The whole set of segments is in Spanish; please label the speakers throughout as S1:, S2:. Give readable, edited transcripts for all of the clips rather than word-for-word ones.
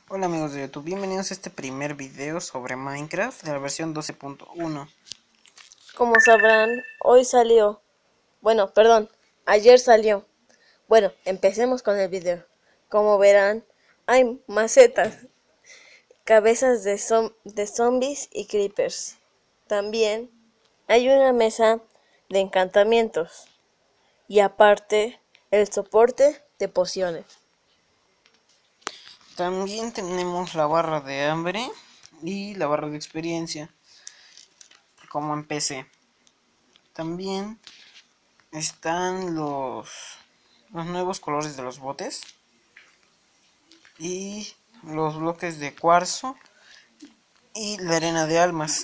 S1: Hola amigos de YouTube, bienvenidos a este primer video sobre Minecraft de la versión 12.1.
S2: Como sabrán, hoy salió. Ayer salió. Bueno, empecemos con el video. Como verán, hay macetas, cabezas de zombies y creepers. También hay una mesa de encantamientos. Y aparte, el soporte de pociones.
S1: También tenemos la barra de hambre y la barra de experiencia, como en PC. También están los nuevos colores de los botes y los bloques de cuarzo y la arena de almas.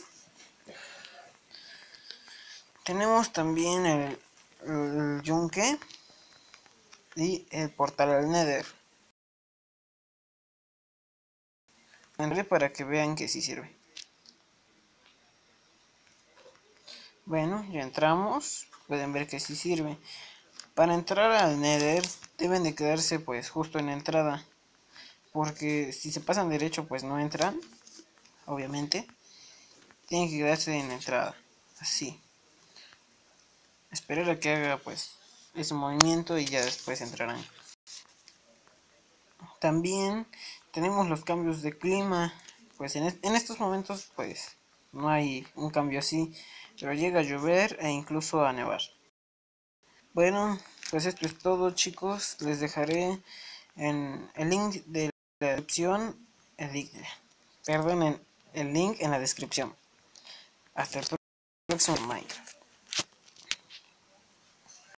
S1: Tenemos también el yunque y el portal al Nether. Para que vean que sí sirve. Bueno, ya entramos. Pueden ver que sí sirve. Para entrar al Nether deben de quedarse pues justo en la entrada, porque si se pasan derecho pues no entran, obviamente. Tienen que quedarse en la entrada, así. Esperar a que haga pues ese movimiento y ya después entrarán. También tenemos los cambios de clima. Pues en estos momentos pues no hay un cambio así, pero llega a llover e incluso a nevar. Bueno, pues esto es todo, chicos. Les dejaré en el link de la descripción, el link en la descripción. Hasta el próximo Minecraft.